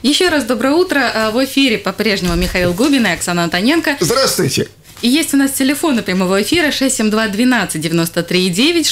Еще раз доброе утро. В эфире по-прежнему Михаил Губин и Оксана Антоненко. Здравствуйте. И есть у нас телефоны прямого эфира 672-12-93-9,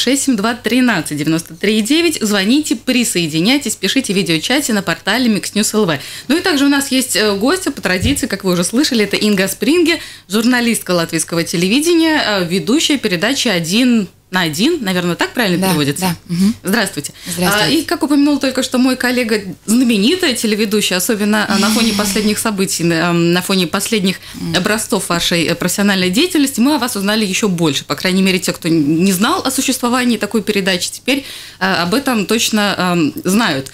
672-13-93-9. Звоните, присоединяйтесь, пишите в видеочате на портале Mix News LV. Ну и также у нас есть гости по традиции, как вы уже слышали, это Инга Спринге, журналистка латвийского телевидения, ведущая передачи «Один на один», наверное, так правильно переводится? Да. Угу. Здравствуйте. Здравствуйте. И, как упомянул только что мой коллега, знаменитая телеведущая, особенно на фоне последних событий, на фоне последних образцов вашей профессиональной деятельности, мы о вас узнали еще больше. По крайней мере, те, кто не знал о существовании такой передачи, теперь об этом точно знают.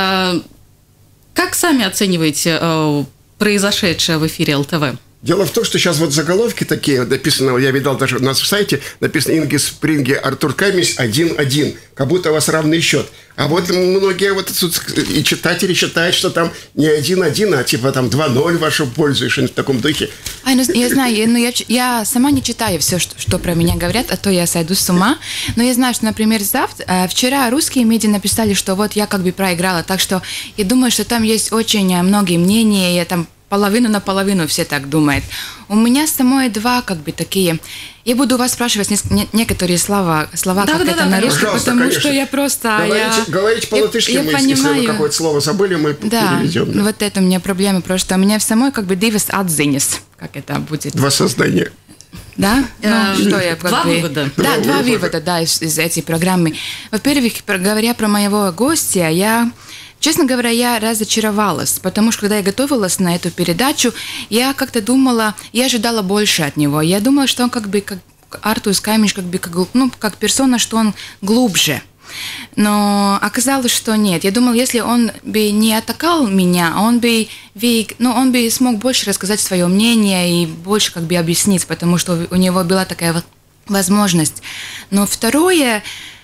Как сами оцениваете произошедшее в эфире ЛТВ? Дело в том, что сейчас вот заголовки такие написаны, я видал даже у нас в сайте, написано «Инги Спринге, Артур Камис 1-1», как будто у вас равный счет. А вот многие вот и читатели считают, что там не 1-1, а типа там 2-0 в вашу пользу, и что-нибудь в таком духе. Я знаю, но я сама не читаю все, что про меня говорят, а то я сойду с ума. Но я знаю, что, например, вчера русские медиа написали, что вот я как бы проиграла, так что я думаю, что там есть очень многие мнения, я там половину на половину все так думают. У меня самой два как бы такие. Я буду у вас спрашивать некоторые слова как это на русском, потому конечно. Что я просто... Говорите по-латышски, если вы какое-то слово забыли, мы переведем. Да, вот это у меня проблема просто. У меня в самой как бы divas atziņas, как это будет. Два создания. Да? Что я Два вывода. Да, два вывода, из этой программы. Во-первых, говоря про моего гостя, честно говоря, я разочаровалась, потому что, когда я готовилась на эту передачу, я как-то думала, я ожидала больше от него. Я думала, что он как Артур Камис, как персона, что он глубже. Но оказалось, что нет. Я думала, если он бы не атаковал меня, он бы смог больше рассказать свое мнение и больше как бы объяснить, потому что у него была такая возможность. Но второе...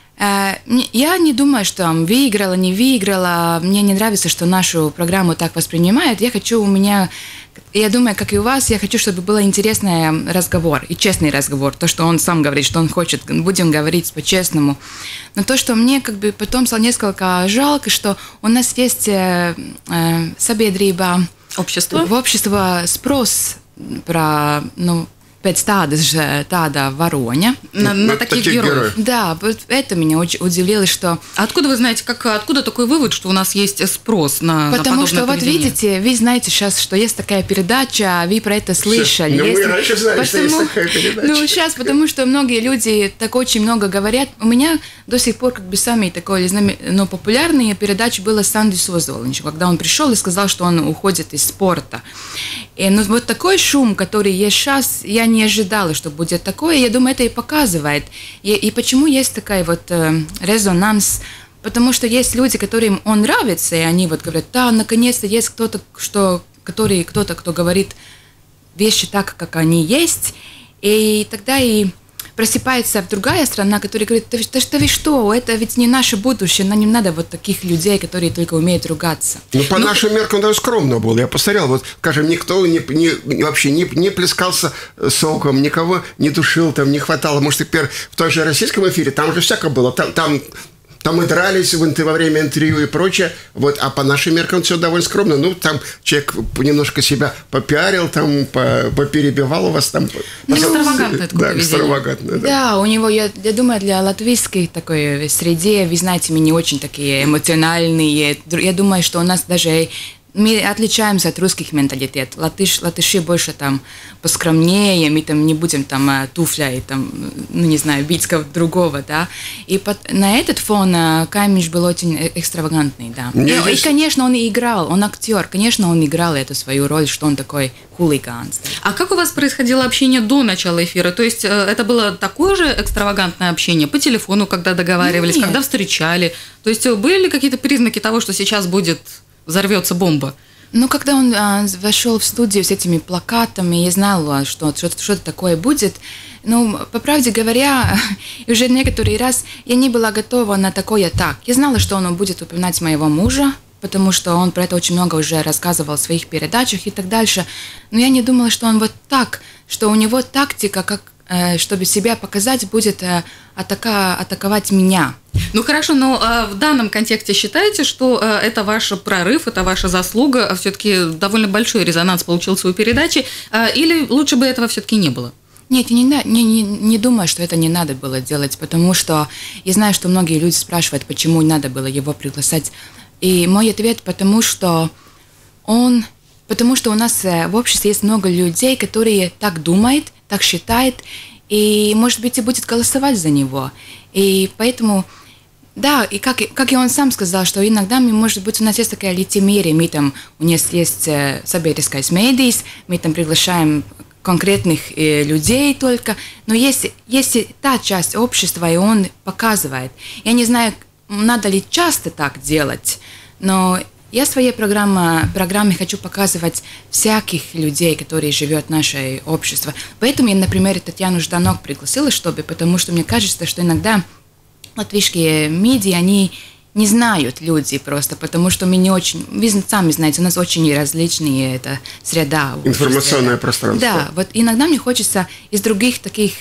Я не думаю, что там выиграла, не выиграла. Мне не нравится, что нашу программу так воспринимают. Я думаю, как и у вас, я хочу, чтобы был интересный разговор и честный разговор. То, что он сам говорит, что он хочет, будем говорить по-честному. Но то, что мне как бы потом стало несколько жалко, что у нас есть общество спрос про, pēc tāda varoņa. На таких героев. Да, вот это меня очень удивило, что... Откуда вы знаете, откуда такой вывод, что у нас есть спрос на Потому что, поведение? вот видите, вы знаете сейчас, что есть такая передача, вы про это слышали. Ну, мы раньше знали, что есть такая передача. Сейчас, потому что многие люди так очень много говорят. У меня до сих пор как бы самый такой, популярный передача была Сандис Озволинч, когда он пришел и сказал, что он уходит из спорта. И вот такой шум, который есть сейчас, я не ожидала, что будет такое. Я думаю, это и показывает. И почему есть такая вот резонанс? Потому что есть люди, которым он нравится, и они вот говорят, да, наконец-то есть кто-то, кто говорит вещи так, как они есть. И тогда и просыпается другая страна, которая говорит, да вы что, это ведь не наше будущее, нам не надо вот таких людей, которые только умеют ругаться. По нашим меркам даже скромно было. Я посмотрел, вот, скажем, никто вообще не плескался соком, никого не душил, там не хватало. Может, теперь в той же российском эфире, там же всякое было, там мы дрались во время интервью и прочее, вот, а по нашим меркам все довольно скромно. Там человек немножко себя попиарил, там поперебивал у вас там. Экстравагантное такое поведение. Экстравагантное, да. Да, у него, я думаю, для латвийской такой среды, вы знаете, мы не очень такие эмоциональные. Я думаю, что у нас даже... Мы отличаемся от русских менталитет. Латыши больше там поскромнее, мы там не будем там туфля и там, бить кого-то другого, да. И на этот фон Камис был очень экстравагантный, да. И, конечно, он играл, он актер, конечно, он играл эту свою роль, что он такой хулиган. А как у вас происходило общение до начала эфира? То есть это было такое же экстравагантное общение по телефону, когда договаривались, Нет. когда встречали? То есть были ли какие-то признаки того, что сейчас взорвется бомба? Когда он вошел в студию с этими плакатами, я знала, что что-то такое будет. По правде говоря, уже некоторый раз я не была готова на такое так. Я знала, что он будет упоминать моего мужа, потому что он про это очень много уже рассказывал в своих передачах и так дальше. Но я не думала, что он вот так, что у него тактика, как чтобы себя показать, будет атаковать меня. Ну хорошо, но в данном контексте считаете, что это ваш прорыв, это ваша заслуга, все-таки довольно большой резонанс получился у передачи, или лучше бы этого все-таки не было? Нет, не думаю, что это не надо было делать, потому что я знаю, что многие люди спрашивают, почему не надо было его приглашать. И мой ответ, потому что у нас в обществе есть много людей, которые так думают, так считают, и, может быть, и будет голосовать за него. И поэтому, да, и как и он сам сказал, что иногда, может быть, у нас есть такая лицемерие, у нас есть sabiedriskais mēdījis, мы там приглашаем конкретных людей только, но есть та часть общества, и он показывает. Я не знаю, надо ли часто так делать, но я в своей программе хочу показывать всяких людей, которые живут в нашем обществе. Поэтому я, например, Татьяну Жданок пригласила, потому что мне кажется, что иногда латвийские медиа, они не знают люди просто, потому что мы не очень... Вы сами знаете, у нас очень различные это среда. Информационное пространство. Да, вот иногда мне хочется из других таких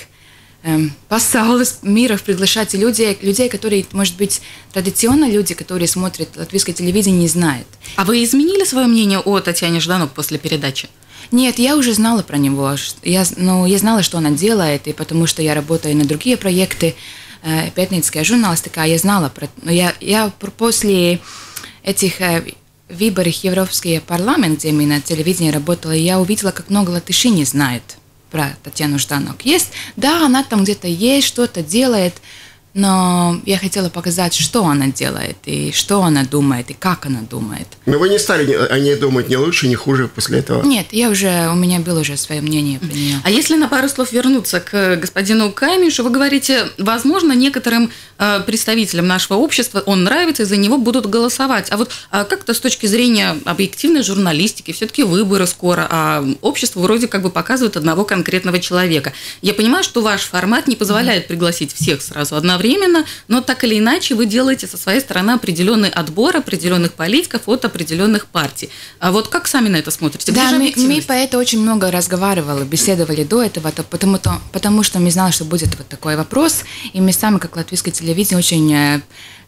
пасаулес миров приглашать людей, которые, может быть, традиционно люди, которые смотрят латвийское телевидение, не знают. А вы изменили свое мнение о Татьяне Жданок после передачи? Нет, я уже знала про него. Я знала, что она делает, и потому что я работаю на другие проекты, пятницкая журналистика, я знала про... Но я после этих выборов в Европейский парламент, где мы на телевидении работала, я увидела, как много латышей не знают про Татьяну Жданок. Да, она там где-то есть, что-то делает, но я хотела показать, что она делает, и что она думает, и как она думает. Но вы не стали о ней думать ни лучше, ни хуже после этого? Нет, у меня было уже свое мнение про нее. А если на пару слов вернуться к господину Камишу, вы говорите, возможно, некоторым представителям нашего общества он нравится, и за него будут голосовать. А вот как-то с точки зрения объективной журналистики, все-таки выборы скоро, а общество вроде как бы показывает одного конкретного человека. Я понимаю, что ваш формат не позволяет пригласить всех сразу одновременно, но так или иначе вы делаете со своей стороны определенный отбор определенных политиков от определенных партий. А вот как сами на это смотрите? Да, мы по этому очень много разговаривали, беседовали до этого, потому что мы знали, что будет вот такой вопрос, и мы сами, как латвийское телевидение, очень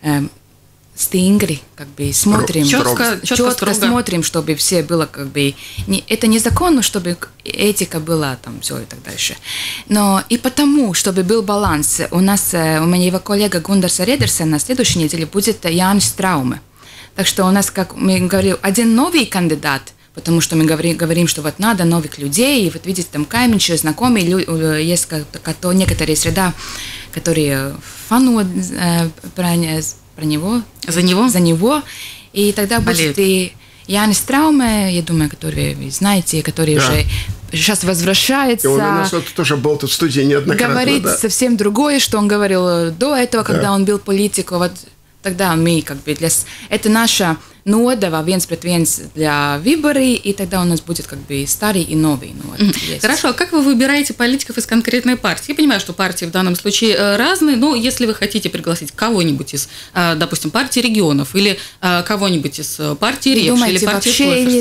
стингри, как бы смотрим, четко смотрим, чтобы все было как бы... Это не закон, но чтобы этика была, там, все и так дальше. Но и потому, чтобы был баланс, у меня его коллега Гундарса Редерсена на следующей неделе будет Jānis Straume. Так что у нас, как мы говорим, один новый кандидат, потому что мы говорим, что вот надо новых людей, и вот видите, там Каминч, знакомые, есть некоторые среда, которые фануют про него. За него. И тогда будет и Jānis Straume, я думаю, который вы знаете, который уже сейчас возвращается. И он у нас тоже был тут в студии неоднократно. Говорит совсем другое, что он говорил до этого, когда он был политиком. Вот тогда мы как бы это наша нодова, viens pret viens для выборов, и тогда у нас будет как бы старый и новый. Хорошо, а как вы выбираете политиков из конкретной партии? Я понимаю, что партии в данном случае разные, но если вы хотите пригласить кого-нибудь из, допустим, партии регионов или кого-нибудь из партии Ревш или партии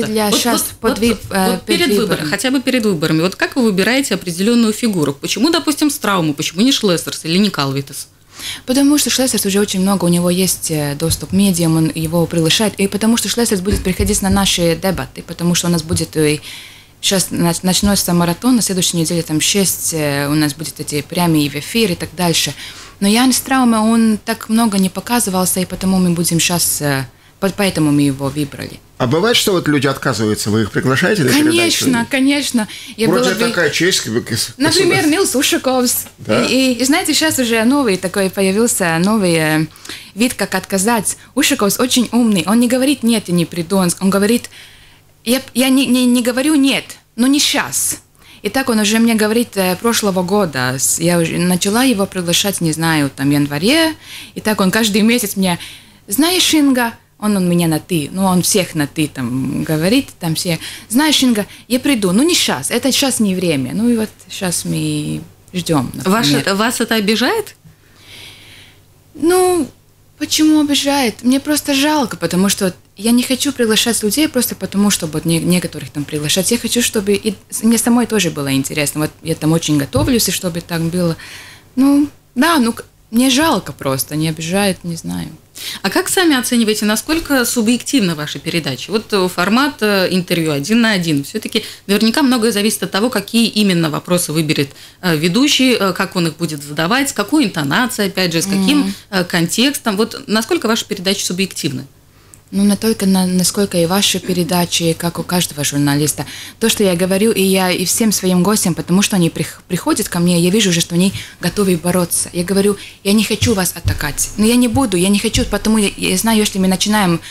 Клойферса, перед выборами, хотя бы перед выборами, вот как вы выбираете определенную фигуру? Почему, допустим, Страуму, почему не Шлессерс или не Калвитес? Потому что Шлессерс уже очень много, у него есть доступ к медиам, он его приглашает, и потому что Шлессерс будет приходить на наши дебаты, потому что у нас будет, сейчас начнется маратон, на следующей неделе там 6, у нас будет эти прямые в эфир и так дальше. Но Jānis Straume, он так много не показывался, и потому мы будем сейчас, поэтому мы его выбрали. А бывает, что вот люди отказываются, вы их приглашаете на передачу? Конечно. Вроде такая честь. Например, Нils Ушаковс. Да? И знаете, сейчас уже появился новый вид, как отказать. Ушаковс очень умный, он не говорит «нет, я не приду», он говорит «я не говорю «нет», но не сейчас». И так он уже мне говорит прошлого года. Я уже начала его приглашать, не знаю, там в январе, и так он каждый месяц мне «знаешь, Инга», он меня на «ты», он всех на «ты» там говорит, там все. «Знаешь, Инга, я приду, не сейчас, это сейчас не время». И вот сейчас мы ждем. Вас это обижает? Почему обижает? Мне просто жалко, потому что я не хочу приглашать людей просто потому, чтобы некоторых там приглашать. Я хочу, чтобы и мне самой тоже было интересно. Вот я там очень готовлюсь, и чтобы так было. Ну, да, мне жалко просто, не обижает, не знаю. А как сами оцениваете, насколько субъективны ваши передачи? Вот формат интервью 1 на 1. Все-таки наверняка многое зависит от того, какие именно вопросы выберет ведущий, как он их будет задавать, с какой интонацией, опять же, с каким контекстом. Вот насколько ваши передачи субъективны? Ну, настолько, насколько и ваши передачи, как у каждого журналиста. То, что я говорю, и всем своим гостям, потому что они приходят ко мне, я вижу уже, что они готовы бороться. Я говорю, я не хочу вас атаковать, но я не буду, я не хочу, потому я знаю, если мы начинаем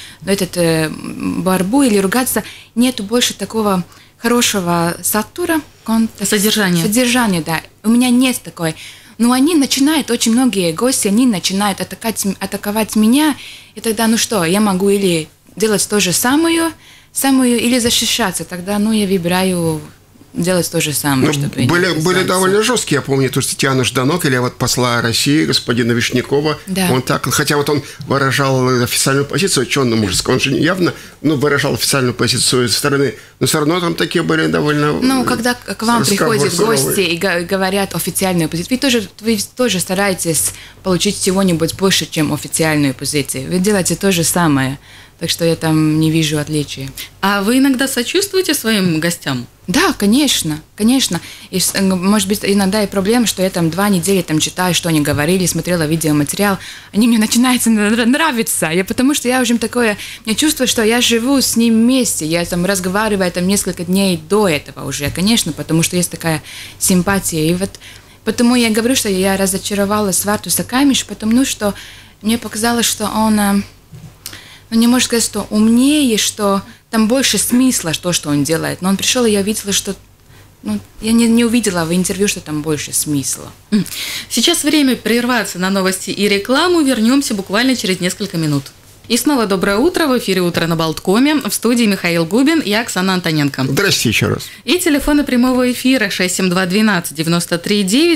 борьбу или ругаться, нету больше такого хорошего сатура, содержания, да. У меня нет такой. Но они начинают, очень многие гости, они начинают атаковать меня, и тогда, ну что, я могу или делать то же самое, или защищаться, тогда, я выбираю делать то же самое. Были довольно жесткие, я помню, то, что Татьяна Жданок, или вот посла России, господина Вишнякова, да. Он так, хотя вот он выражал официальную позицию, учено-мужескую, он же явно выражал официальную позицию стороны, но все равно там такие были довольно... когда к вам приходят гости и говорят официальную позицию, вы тоже стараетесь получить чего-нибудь больше, чем официальную позицию. Вы делаете то же самое. Так что я там не вижу отличия. А вы иногда сочувствуете своим гостям? Да, конечно. И, может быть, иногда и проблема, что я там 2 недели читаю, что они говорили, смотрела видеоматериал. Они мне начинают нравиться. Потому что я уже такое... Я чувствую, что я живу с ним вместе. Я там разговариваю несколько дней до этого уже, конечно, потому что есть такая симпатия. И вот потому я говорю, что я разочаровалась в Артуса Камиш, потому что мне показалось, что он... не может сказать, что умнее, что там больше смысла, что он делает. Но он пришел, и я увидела, что... я не увидела в интервью, что там больше смысла. Сейчас время прерваться на новости и рекламу. Вернемся буквально через несколько минут. И снова доброе утро. В эфире «Утро на Болткоме». В студии Михаил Губин, я Оксана Антоненко. Здрасте еще раз. И телефоны прямого эфира 672-12-93-9,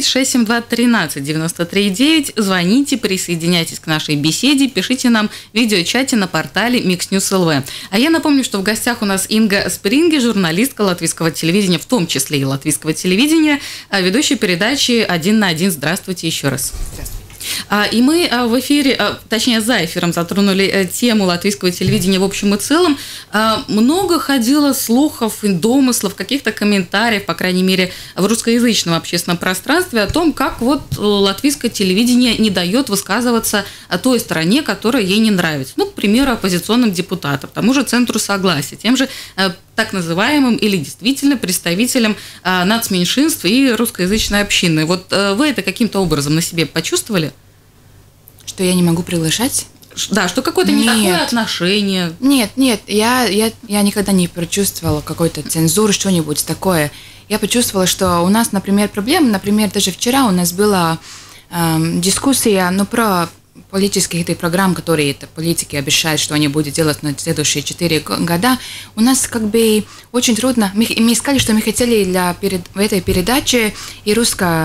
672-13-93-9. Звоните, присоединяйтесь к нашей беседе, пишите нам в видеочате на портале Mix News LV. А я напомню, что в гостях у нас Инга Спринги, журналистка латвийского телевидения, в том числе и латвийского телевидения, ведущая передачи 1 на 1. Здравствуйте еще раз. Здравствуйте. И мы в эфире, точнее за эфиром, затронули тему латвийского телевидения в общем и целом. Много ходило слухов и домыслов, каких-то комментариев, по крайней мере, в русскоязычном общественном пространстве о том, как вот латвийское телевидение не дает высказываться о той стороне, которая ей не нравится. К примеру, оппозиционным депутатам, тому же Центру Согласия, тем же так называемым или действительно представителям нацменьшинств и русскоязычной общины. Вот вы это каким-то образом на себе почувствовали? Что я не могу приглашать? Да, что какое-то не такое отношение. Нет, я никогда не прочувствовала какой-то цензуру, что-нибудь такое. Я почувствовала, что у нас, например, проблема, даже вчера у нас была дискуссия, про политических программ, которые политики обещают, что они будут делать на следующие 4 года, у нас очень трудно. Мы искали, что мы хотели в этой передаче и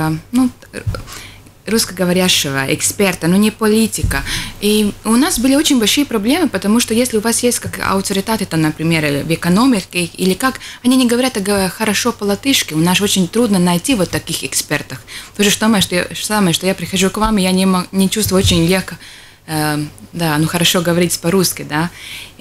русскоговорящего эксперта, но не политика. И у нас были очень большие проблемы, потому что если у вас есть как авторитеты, например, в экономике, или как, они не говорят хорошо по-латышски, у нас очень трудно найти вот таких экспертов. То же самое, что я прихожу к вам, и я не чувствую очень легко, хорошо говорить по-русски, да.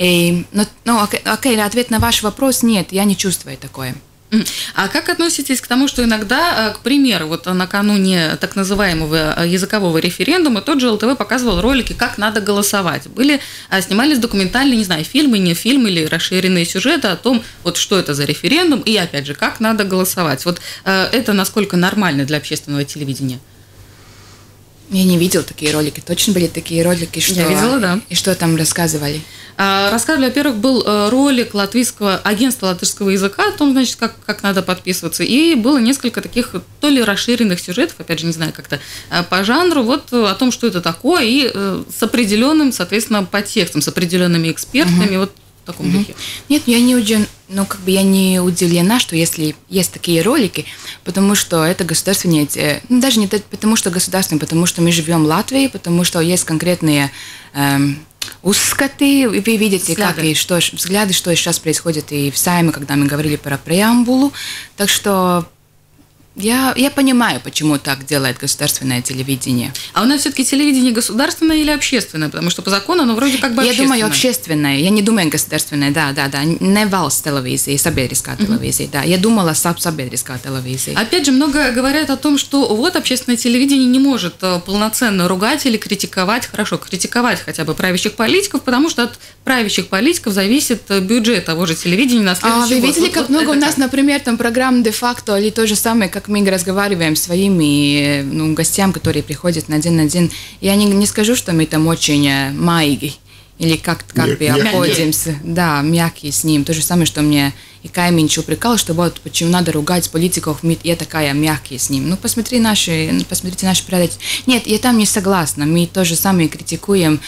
Ответ на ваш вопрос – нет, я не чувствую такое. А как относитесь к тому, что иногда, к примеру, вот накануне так называемого языкового референдума тот же ЛТВ показывал ролики, как надо голосовать. Снимались документальные, не знаю, фильмы, не фильмы или расширенные сюжеты о том, вот что это за референдум и, опять же, как надо голосовать. Вот это насколько нормально для общественного телевидения? Я не видела такие ролики. Точно были такие ролики, что... Я видела, да. И что там рассказывали? Рассказывали, во-первых, был ролик агентства латышского языка о том, значит, как надо подписываться. И было несколько таких то ли расширенных сюжетов, опять же, не знаю, как-то по жанру, вот о том, что это такое, и с определенным, соответственно, подтекстом, с определенными экспертами, вот в таком духе. Нет, я не удивлена, что если есть такие ролики, потому что это государственные, даже не потому что государственные, потому что мы живем в Латвии, потому что есть конкретные Узкоты, вы видите, взгляды. как и что, взгляды, что сейчас происходит и в Сайме, когда мы говорили про преамбулу. Так что я понимаю, почему так делает государственное телевидение. А у нас все-таки телевидение государственное или общественное? Потому что по закону оно вроде как бы Я общественное. думаю, общественное. Я не думаю государственное, да. Не valsts телевизии, sabiedriskā телевизия, да. Я думала sabiedriskā телевизия. Опять же, много говорят о том, что вот общественное телевидение не может полноценно ругать или критиковать, хорошо, критиковать хотя бы правящих политиков, потому что от правящих политиков зависит бюджет того же телевидения на следующий год. Вы видели, как много у нас, например, там программ де-факто или то же самое, как мы разговариваем с своими гостям, которые приходят на один. Я не скажу, что мы там очень майги или как бы обходимся. Да, мягкие с ним. То же самое, что мне и Кайминч упрекал, что вот почему надо ругать политиков, я такая мягкая с ним. Посмотрите наши передачи. Нет, я там не согласна. Мы то же самое критикуем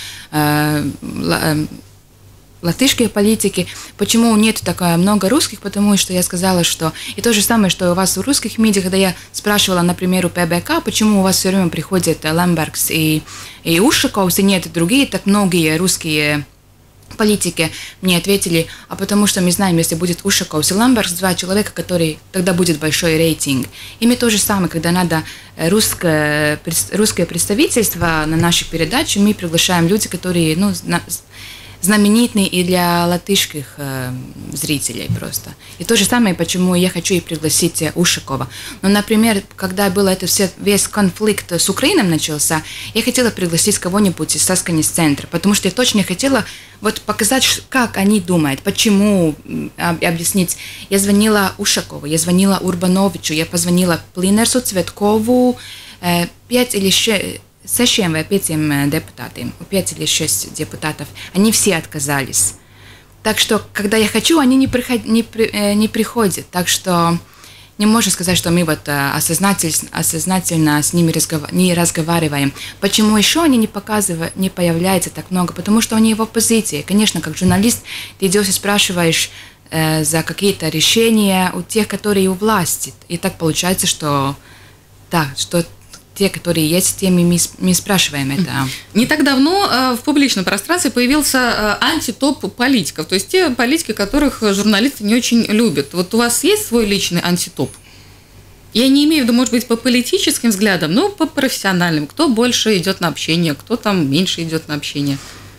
латышские политики. Почему нет так много русских? Потому что я сказала, что... И то же самое, что у вас в русских медиа, когда я спрашивала, например, у ПБК, почему у вас все время приходят Лембергс и Ушаковс, и нет другие, так многие русские политики мне ответили, а потому что мы знаем, если будет Ушаковс и Лембергс, два человека, который тогда будет большой рейтинг. И мы то же самое, когда надо русское представительство на наших передачах, мы приглашаем людей, которые, знаменитый и для латышских зрителей просто. И то же самое, почему я хочу и пригласить Ушакова. Например, когда был весь конфликт с Украиной начался, я хотела пригласить кого-нибудь из Saskaņas-центра, потому что я точно хотела показать, как они думают, почему, объяснить. Я звонила Ушакову, я звонила Урбановичу, я позвонила Плинерсу, Цветкову, 5 или 6 vai 5 депутатам, 5 или 6 депутатов, они все отказались. Так что, когда я хочу, они не приходят. Так что не можно сказать, что мы осознательно с ними не разговариваем. Почему еще они не появляются так много? Потому что они в оппозиции. Конечно, как журналист, ты идешь и спрашиваешь за какие-то решения у тех, которые у власти. И так получается, что те, которые есть, теми мы спрашиваем это. Не так давно в публичном пространстве появился антитоп политиков, то есть те политики, которых журналисты не очень любят. Вот у вас есть свой личный антитоп? Я не имею в виду, может быть, по политическим взглядам, но по профессиональным. Кто больше идет на общение, кто там меньше идет на общение?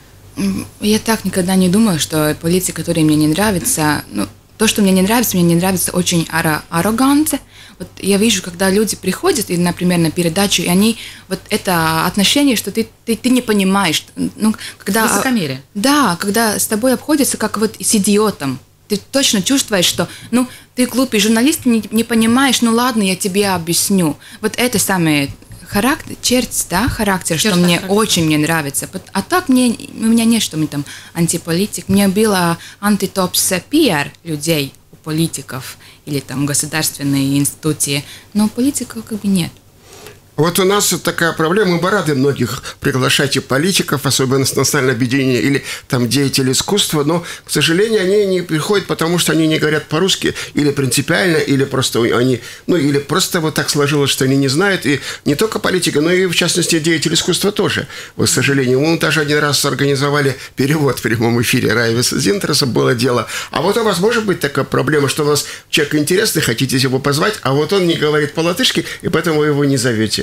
Я так никогда не думала, что политики, которые мне не нравятся, то, что мне не нравится очень арроганция. Вот я вижу, когда люди приходят, например, на передачу, и они, это отношение, что ты не понимаешь. Когда, высокомерие. Да, когда с тобой обходятся как с идиотом. Ты точно чувствуешь, что, ты глупый журналист, не понимаешь, ладно, я тебе объясню. Это самое характер, что мне очень не нравится. А так у меня нет, что мы там антиполитик. Мне было антитоп с пиар людей, у политиков или там государственные институции, но политиков нет. Вот у нас такая проблема, мы бы рады многих приглашать и политиков, особенно с национального объединения или там деятелей искусства, но, к сожалению, они не приходят, потому что они не говорят по-русски или принципиально, или просто они, или просто так сложилось, что они не знают, и не только политика, но и, в частности, деятели искусства тоже. К сожалению, мы даже один раз организовали перевод в прямом эфире Райвиса Зинтерса, было дело. А вот у вас может быть такая проблема, что у вас человек интересный, хотите его позвать, а вот он не говорит по-латышски, и поэтому вы его не зовете.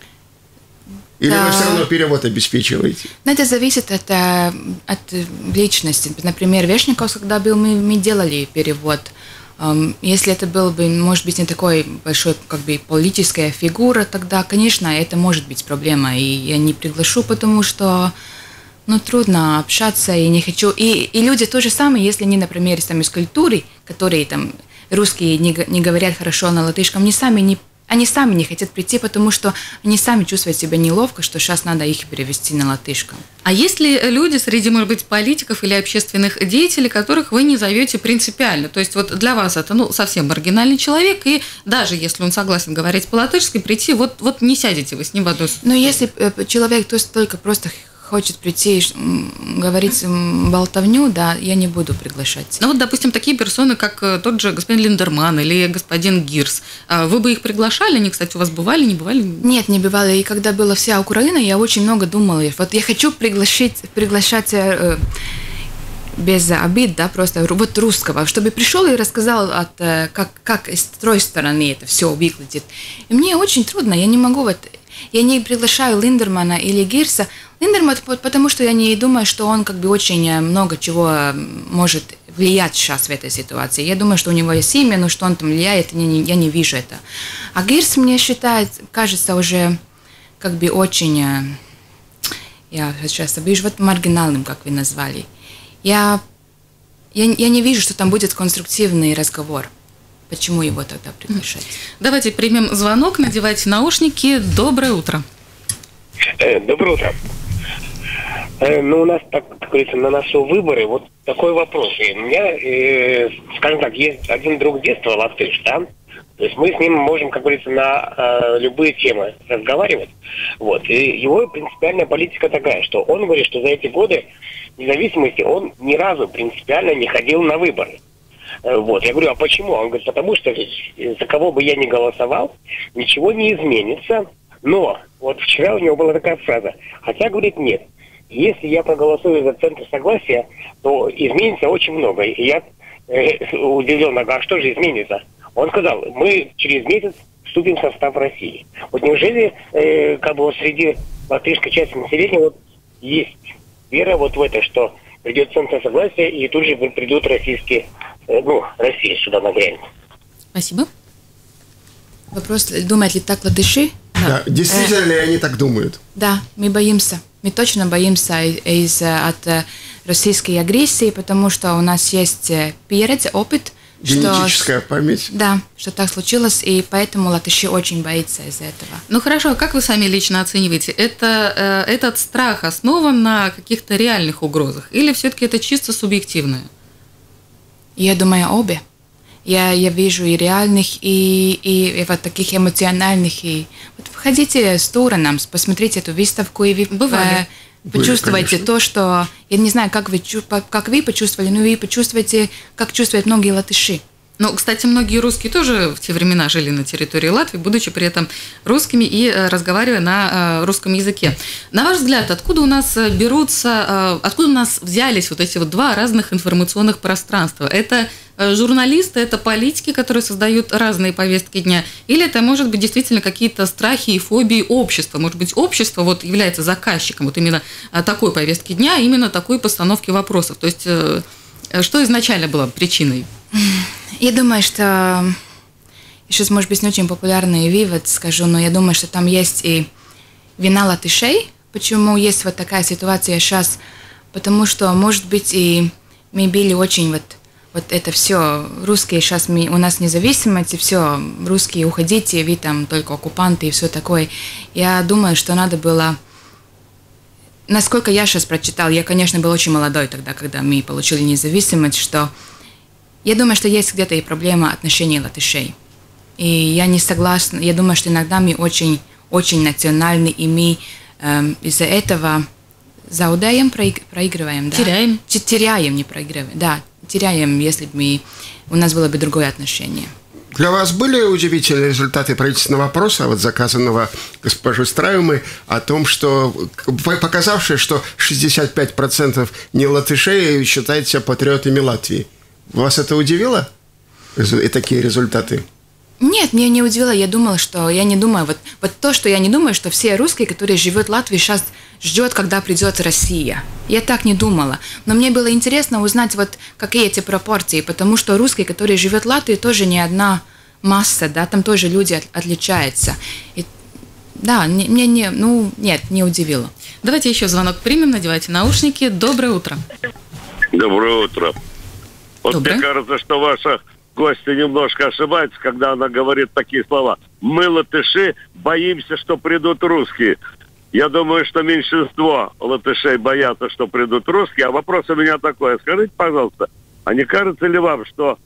Или вы все равно перевод обеспечиваете? Это зависит от личности. Например, Вешников, когда был, мы делали перевод. Если это был бы, может быть, не такой большой, политическая фигура, тогда, конечно, это может быть проблема. И я не приглашу, потому что, трудно общаться, и не хочу. И люди то же самое, если они, например, из культуры, которые там русские не говорят хорошо на латышском, они сами не хотят прийти, потому что они сами чувствуют себя неловко, что сейчас надо их перевести на латышском. А есть ли люди среди, может быть, политиков или общественных деятелей, которых вы не зовете принципиально? То есть для вас это совсем маргинальный человек, и даже если он согласен говорить по-латышски, прийти, не сядете вы с ним в одну... Но если человек только просто хочет прийти и говорить болтовню, да, я не буду приглашать. Ну вот, допустим, такие персоны, как тот же господин Линдерман или господин Гирс, вы бы их приглашали? Они, кстати, у вас бывали, не бывали? Нет, не бывало. И когда была вся Украина, я очень много думала. Вот я хочу приглашать без обид, да, просто вот русского, чтобы пришел и рассказал, как с той стороны это все выглядит. И мне очень трудно, я не могу я не приглашаю Линдермана или Гирса. Линдерман, потому что я не думаю, что он как бы очень много чего может влиять сейчас в этой ситуации. Я думаю, что у него есть имя, но что он там влияет, я не вижу это. А Гирс мне кажется уже как бы очень, я сейчас обижу, вот маргинальным, как вы назвали. Я не вижу, что там будет конструктивный разговор. Почему его тогда приглашать? Давайте примем звонок, надевайте наушники. Доброе утро. Доброе утро. Ну, у нас, так говорится, на носу выборы. Вот такой вопрос. И у меня, скажем так, есть один друг детства, латыш, да? То есть мы с ним можем, как говорится, на любые темы разговаривать. Вот. И его принципиальная политика такая, что он говорит, что за эти годы независимости он ни разу принципиально не ходил на выборы. Вот. Я говорю, а почему? Он говорит, потому что за кого бы я ни голосовал, ничего не изменится. Но вот вчера у него была такая фраза. Хотя, говорит, нет. Если я проголосую за центр согласия, то изменится очень много. И я удивлен, а что же изменится? Он сказал, мы через месяц вступим в состав России. Вот неужели как бы вот среди латышской части населения вот есть вера вот в это, что придет центр согласия и тут же придут российские, Россия сюда нагрянет. Спасибо. Вопрос, думают ли так латыши? Да. Действительно ли они так думают? Да, мы боимся. Мы точно боимся от российской агрессии, потому что у нас есть опыт, Генетическая память. Да, что так случилось, и поэтому латыши очень боятся из-за этого. Ну хорошо, как вы сами лично оцениваете? Этот страх основан на каких-то реальных угрозах? Или все-таки это чисто субъективное? Я думаю, обе. Я вижу и реальных, и вот таких эмоциональных. И вот входите с туроном, посмотрите эту выставку, и вы почувствуйте то, что... Я не знаю, как вы почувствовали, но вы почувствуете, как чувствуют многие латыши. Ну, кстати, многие русские тоже в те времена жили на территории Латвии, будучи при этом русскими и разговаривая на русском языке. На ваш взгляд, откуда у нас взялись вот эти вот два разных информационных пространства? Это журналисты, это политики, которые создают разные повестки дня, или это, может быть, действительно какие-то страхи и фобии общества? Может быть, общество вот является заказчиком вот именно такой повестки дня, именно такой постановки вопросов? То есть, что изначально было причиной? Я думаю, что сейчас, может быть, не очень популярный вывод скажу, но я думаю, что там есть и вина латышей, почему есть вот такая ситуация сейчас, потому что, может быть, и мы были очень вот это все, русские сейчас, у нас независимость, и все, русские уходите, вы там только оккупанты и все такое. Я думаю, что надо было, насколько я сейчас прочитал, я, конечно, был очень молодой тогда, когда мы получили независимость, что я думаю, что есть где-то и проблема отношений латышей. И я не согласна, я думаю, что иногда мы очень, очень национальны, и мы из-за этого заудаем, проигрываем, да? Теряем. Теряем, не проигрываем, да, теряем, если бы у нас было бы другое отношение. Для вас были удивительные результаты правительственного опроса, вот заказанного госпожой Страйумой, о том, что, показавшее, что 65% не латышей считают себя патриотами Латвии? Вас это удивило? И такие результаты? Нет, меня не удивило. Я думала, что я не думаю, вот то, что я не думаю, что все русские, которые живут в Латвии, сейчас ждет, когда придет Россия. Я так не думала. Но мне было интересно узнать, вот какие эти пропорции, потому что русские, которые живут в Латвии, тоже не одна масса, да, там тоже люди отличаются. И, да, нет, не удивило. Давайте еще звонок примем, надевайте наушники. Доброе утро. Доброе утро. Вот Доброе. мне кажется, что ваша гостья немножко ошибается, когда она говорит такие слова. Мы, латыши, боимся, что придут русские. Я думаю, что меньшинство латышей боятся, что придут русские. А вопрос у меня такой. Скажите, пожалуйста, а не кажется ли вам, что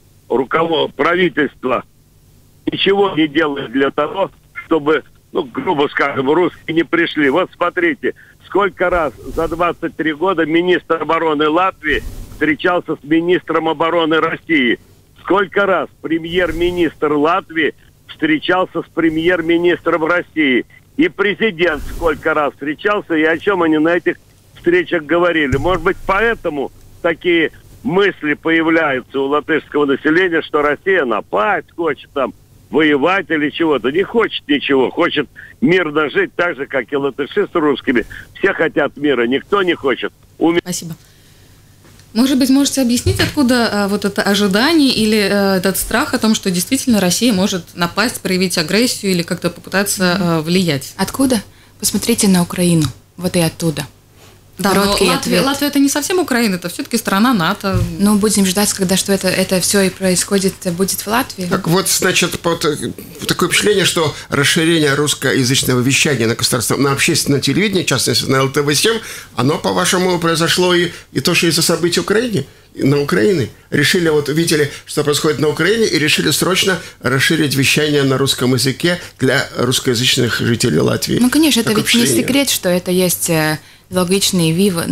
правительство ничего не делает для того, чтобы, грубо скажем, русские не пришли? Вот смотрите, сколько раз за 23 года министр обороны Латвии встречался с министром обороны России? Сколько раз премьер-министр Латвии встречался с премьер-министром России? И президент сколько раз встречался, и о чем они на этих встречах говорили? Может быть, поэтому такие мысли появляются у латышского населения, что Россия напасть хочет, там, воевать или чего-то. Не хочет ничего, хочет мирно жить, так же, как и латыши с русскими. Все хотят мира, никто не хочет. Спасибо. Может быть, можете объяснить, откуда вот это ожидание или этот страх о том, что действительно Россия может напасть, проявить агрессию или как-то попытаться влиять? Откуда? Посмотрите на Украину. Вот и оттуда. Да, короткий ответ. Латвия это не совсем Украина, это все-таки страна НАТО. Ну, будем ждать, когда что это все и происходит, будет в Латвии. Так вот, значит, такое впечатление, что расширение русскоязычного вещания на государственном, на общественном телевидении, в частности, на ЛТВ-7, оно, по-вашему, произошло и тоже из-за событий на Украине. Решили, вот видели, что происходит на Украине, и решили срочно расширить вещание на русском языке для русскоязычных жителей Латвии. Ну, конечно, это ведь не секрет, что это есть логичный вывод,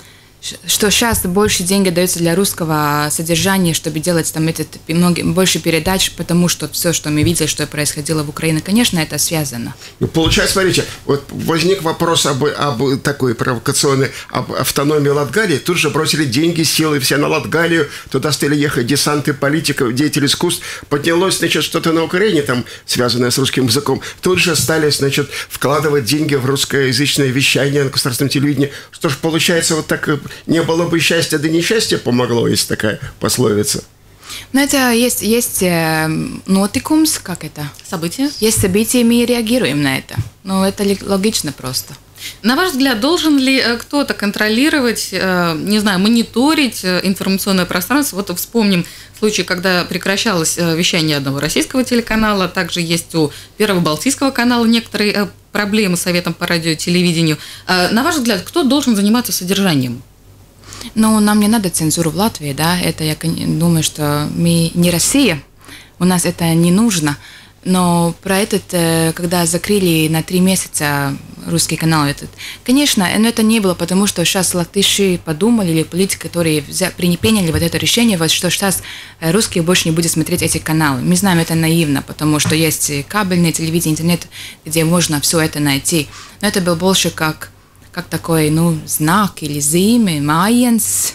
что сейчас больше денег дается для русского содержания, чтобы делать там больше передач, потому что все, что мы видели, что происходило в Украине, конечно, это связано. Ну, получается, смотрите, вот возник вопрос об такой провокационной автономии Латгалии, тут же бросили деньги, силы все на Латгалию, туда стали ехать десанты политиков, деятелей искусств, поднялось, значит, что-то на Украине, там, связанное с русским языком, тут же стали, значит, вкладывать деньги в русскоязычное вещание на государственном телевидении. Что ж, получается, вот так не было бы счастья, да несчастье помогло, есть такая пословица. Но это есть нотикумс, как это? События. Есть события, и мы реагируем на это. Ну, это логично просто. На ваш взгляд, должен ли кто-то контролировать, не знаю, мониторить информационное пространство? Вот вспомним случай, когда прекращалось вещание одного российского телеканала, также есть у Первого Балтийского канала некоторые проблемы с Советом по радио и телевидению. На ваш взгляд, кто должен заниматься содержанием? Ну, нам не надо цензуру в Латвии, да, это я думаю, что мы не Россия, у нас это не нужно. Но про когда закрыли на 3 месяца русский канал этот, конечно, но это не было, потому что сейчас латыши подумали, или политики, которые приняли вот это решение, вот, что сейчас русские больше не будут смотреть эти каналы. Мы знаем, это наивно, потому что есть кабельное телевидение, интернет, где можно все это найти. Но это был больше как такой, знак или зиме, майенс.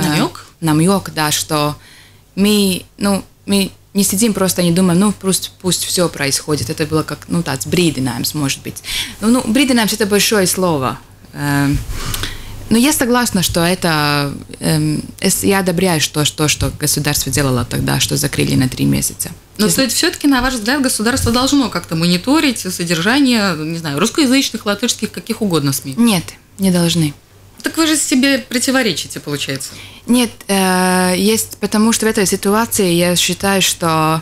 Намек, да, что мы не сидим просто, не думаем, пусть все происходит. Это было как, tāds брīdinājums, может быть. Брīdinājums – это большое слово. Но я согласна, что это... Я одобряю, что государство делало тогда, что закрыли на 3 месяца. Но то есть все-таки, на ваш взгляд, государство должно как-то мониторить содержание, не знаю, русскоязычных, латышских, каких угодно СМИ? Нет, не должны. Так вы же себе противоречите, получается. Нет, есть, потому что в этой ситуации я считаю, что,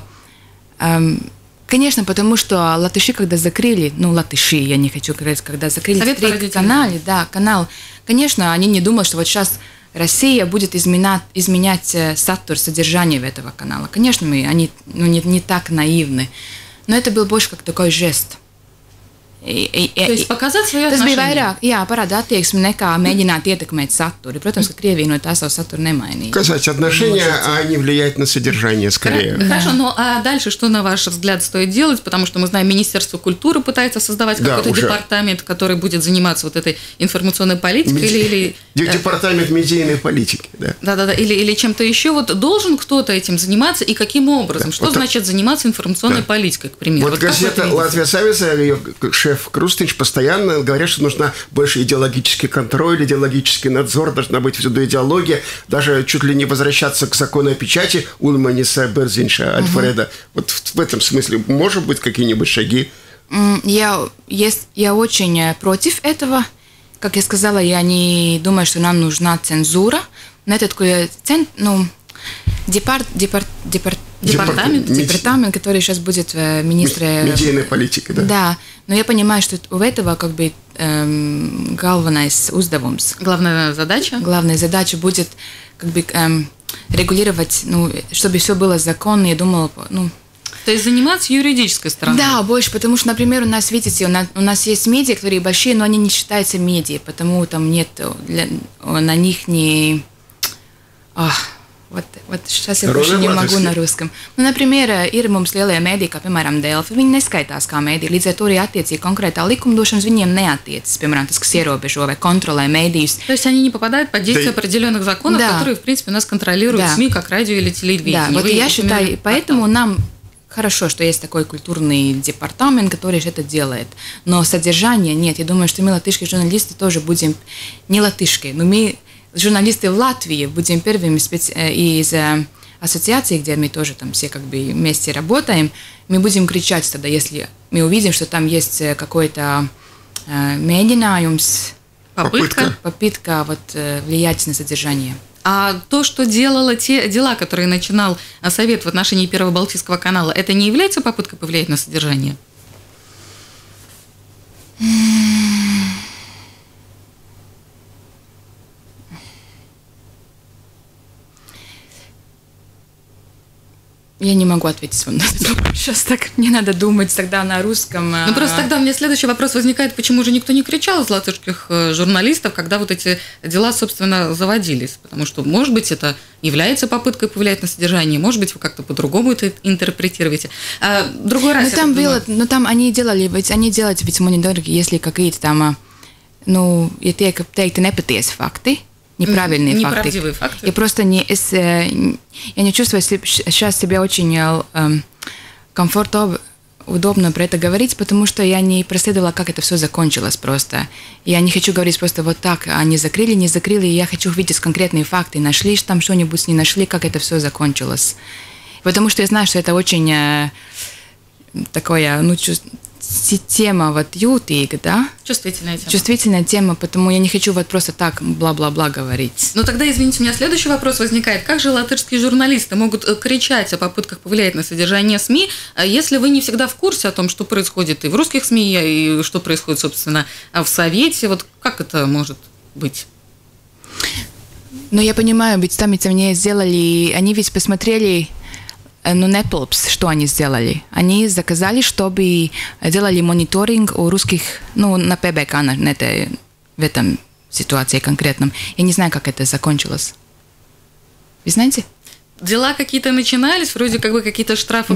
конечно, потому что латыши, когда закрыли, латыши, я не хочу говорить, когда закрыли канал, конечно, они не думают, что вот сейчас Россия будет изменять содержание этого канала. Конечно, они не так наивны, но это был больше как такой жест. То есть показать свои отношения. Tas bija vairāk, parāda attieksmi nekā mēģināt ietekmēt saturu. Protams, ka Krievija no tā savu saturu nemainīja. Показать отношения, а не влиять на содержание, скорее. Хорошо, но а дальше что, на ваш взгляд, стоит делать? Потому что мы знаем, Министерство культуры пытается создавать какой-то департамент, который будет заниматься вот этой информационной политикой. Департамент медийной политики, да. Да, или чем-то еще. Вот должен кто-то этим заниматься и каким образом? Что значит заниматься информационной политикой, к примеру? Вот газета «Латвия Савица», ее шеф Крустич постоянно говорят, что нужна больше идеологический контроль, идеологический надзор, должна быть всюду идеология, даже чуть ли не возвращаться к закону о печати Ульманиса Берзинша Альфреда. Вот в этом смысле, может быть, какие-нибудь шаги? Я очень против этого. Как я сказала, я не думаю, что нам нужна цензура. Но это такой департамент, который сейчас будет в министре... Медийной политики, да. Да, но я понимаю, что у этого как бы главная задача будет как бы регулировать, чтобы все было законно. Я думала, То есть заниматься юридической стороной? Да, больше, потому что, например, у нас, видите, у нас есть медиа, которые большие, но они не считаются медиа, потому там нет, на них не... Вот сейчас я больше не могу на русском. Nu, например, ir mums lielie mēdī, kā piemēram Delfi, viņi neskaitās kā mēdī, līdz ar to arī attiecīgi konkrētā likumdošanas viņiem neatiecas, piemēram, tas, kas ierobežo vai kontrolē mēdījus. То есть они не попадают под действие определенных законов, которые, в принципе, у нас контролируют СМИ, как радио или телевидение. Да, вот я считаю, поэтому нам хорошо, что есть такой культурный департамент, который это делает. Но содержания нет. Я думаю, что мы, латышские журналисты, тоже будем не латышские, но мы... Журналисты в Латвии будем первыми из ассоциации, где мы тоже там все как бы вместе работаем, мы будем кричать тогда, если мы увидим, что там есть какой-то mēģinājums, попытка вот, влиять на содержание. А то, что делало те дела, которые начинал Совет в отношении Первого Балтийского канала, это не является попыткой повлиять на содержание? Я не могу ответить вам на этот вопрос. Сейчас так, мне надо думать тогда на русском. Ну, просто тогда у меня следующий вопрос возникает, почему же никто не кричал из латышских журналистов, когда вот эти дела, собственно, заводились? Потому что, может быть, это является попыткой повлиять на содержание, может быть, вы как-то по-другому это интерпретируете. Другой раз... Но там они делали ведь мониторинг, если какие-то там, ja tiek teikti nepatiesi fakti, неправильные факты. Я просто я не чувствую сейчас себя очень комфортно, удобно про это говорить, потому что я не проследовала, как это все закончилось просто. Я не хочу говорить просто вот так, они закрыли, не закрыли, я хочу увидеть конкретные факты, нашли там что-нибудь, не нашли, как это все закончилось. Потому что я знаю, что это очень такое, тема вот юtīga, да? Чувствительная тема. Чувствительная тема, потому я не хочу вот просто так бла-бла-бла говорить. Ну тогда, извините, у меня следующий вопрос возникает. Как же латышские журналисты могут кричать о попытках повлиять на содержание СМИ, если вы не всегда в курсе о том, что происходит и в русских СМИ, и что происходит, собственно, в Совете? Вот как это может быть? Ну, я понимаю, ведь там мне сделали, они ведь посмотрели... Nepalps, что они сделали? Они заказали, чтобы делали мониторинг у русских, на ПБК, в этом ситуации конкретном. Я не знаю, как это закончилось. Вы знаете? Дела какие-то начинались, вроде как бы какие-то штрафы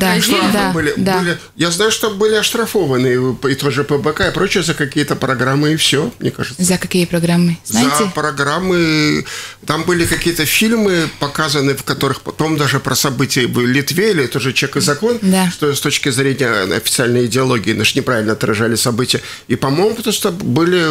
были. Я знаю, что были оштрафованы и тоже ПБК и прочее за какие-то программы, и все, мне кажется. За какие программы? Знаете? За программы. Там были какие-то фильмы показаны, в которых потом даже про события в Литве, или тоже «Чек и закон», что с точки зрения официальной идеологии наши неправильно отражали события. И, по-моему, потому что были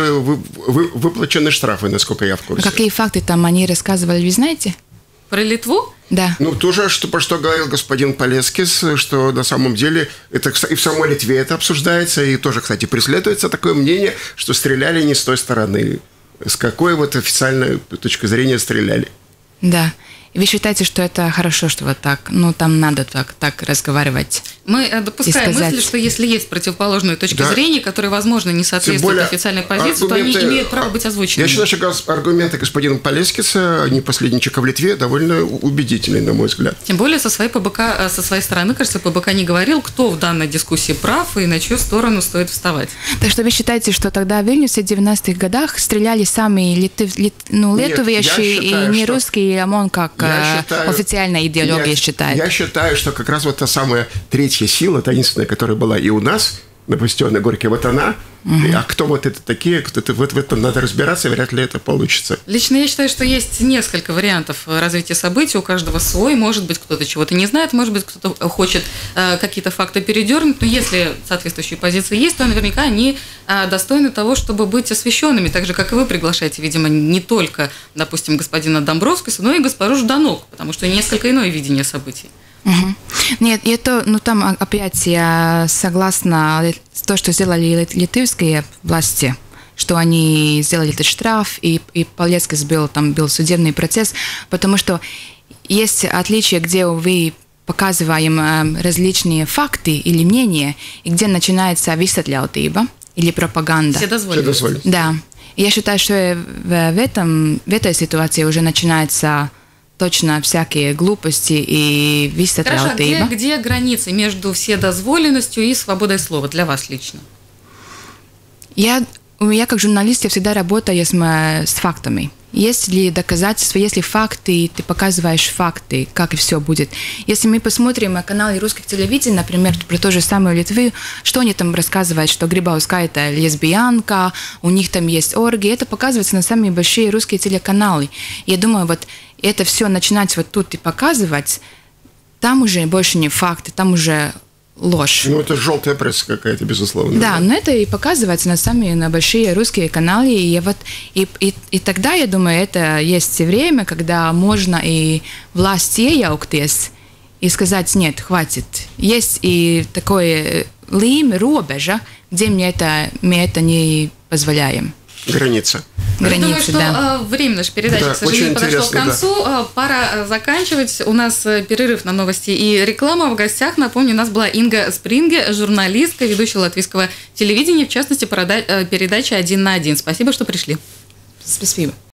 выплачены штрафы, насколько я в курсе. А какие факты там они рассказывали, вы знаете? Про Литву? Да. Тоже, что говорил господин Полескис, что на самом деле это и в самой Литве это обсуждается, и тоже, кстати, преследуется такое мнение, что стреляли не с той стороны. С какой вот официальной точки зрения стреляли. Да. И вы считаете, что это хорошо, что вот так, там надо так разговаривать? Мы допускаем мысль, что если есть противоположные точки зрения, которые, возможно, не соответствуют официальной позиции, то они имеют право быть озвучены. Я считаю, что аргументы господина Полескиса, они последничка в Литве, довольно убедительны, на мой взгляд. Тем более, со своей стороны, кажется, ПБК не говорил, кто в данной дискуссии прав и на чью сторону стоит вставать. Так что вы считаете, что тогда в Вильнюсе в 90-х годах стреляли сами литовские и не русские, ОМОН как официальная идеология считает? Я считаю, что как раз вот та самая третья сила, таинственная, которая была и у нас, на Бастионной горке, вот она. А кто вот это такие, вот в этом надо разбираться, вряд ли это получится. Лично я считаю, что есть несколько вариантов развития событий, у каждого свой, может быть, кто-то чего-то не знает, может быть, кто-то хочет какие-то факты передернуть, но если соответствующие позиции есть, то наверняка они достойны того, чтобы быть освещенными, так же, как и вы приглашаете, видимо, не только, допустим, господина Домбровскиса, но и госпожу Жданок, потому что несколько иное видение событий. Угу. Нет, это, там опять я согласна с то, что сделали литовские власти, что они сделали этот штраф, и Полескис был судебный процесс, потому что есть отличие, где вы показываем различные факты или мнения, и где начинается высветляутība или пропаганда. Вседозволенность. Да. И я считаю, что в этой ситуации уже начинается точно всякие глупости и висотряутība. Хорошо, где границы между вседозволенностью и свободой слова для вас лично? Я как журналист, я всегда работаю с фактами. Есть ли доказательства, есть ли факты, ты показываешь факты, как и все будет. Если мы посмотрим на каналы русских телевидений, например, про ту же самую Литву, что они там рассказывают, что Грибауская – это лесбиянка, у них там есть оргии, это показывается на самые большие русские телеканалы. Я думаю, вот это все начинать вот тут и показывать, там уже больше не факты, там уже ложь. Ну, это желтая пресса какая-то, безусловно. Да, но это и показывается на большие русские каналы. И тогда, я думаю, это есть время, когда можно и власть iejaukties и сказать, нет, хватит. Есть и такое robeža, где мы это не позволяем. Граница. Я думаю, что да. время нашей передачи, к сожалению, подошло к концу. Да. Пора заканчивать. У нас перерыв на новости и реклама. В гостях, напомню, у нас была Инга Спринге, журналистка, ведущая латвийского телевидения, в частности, передачи «1 на 1». Спасибо, что пришли. Спасибо.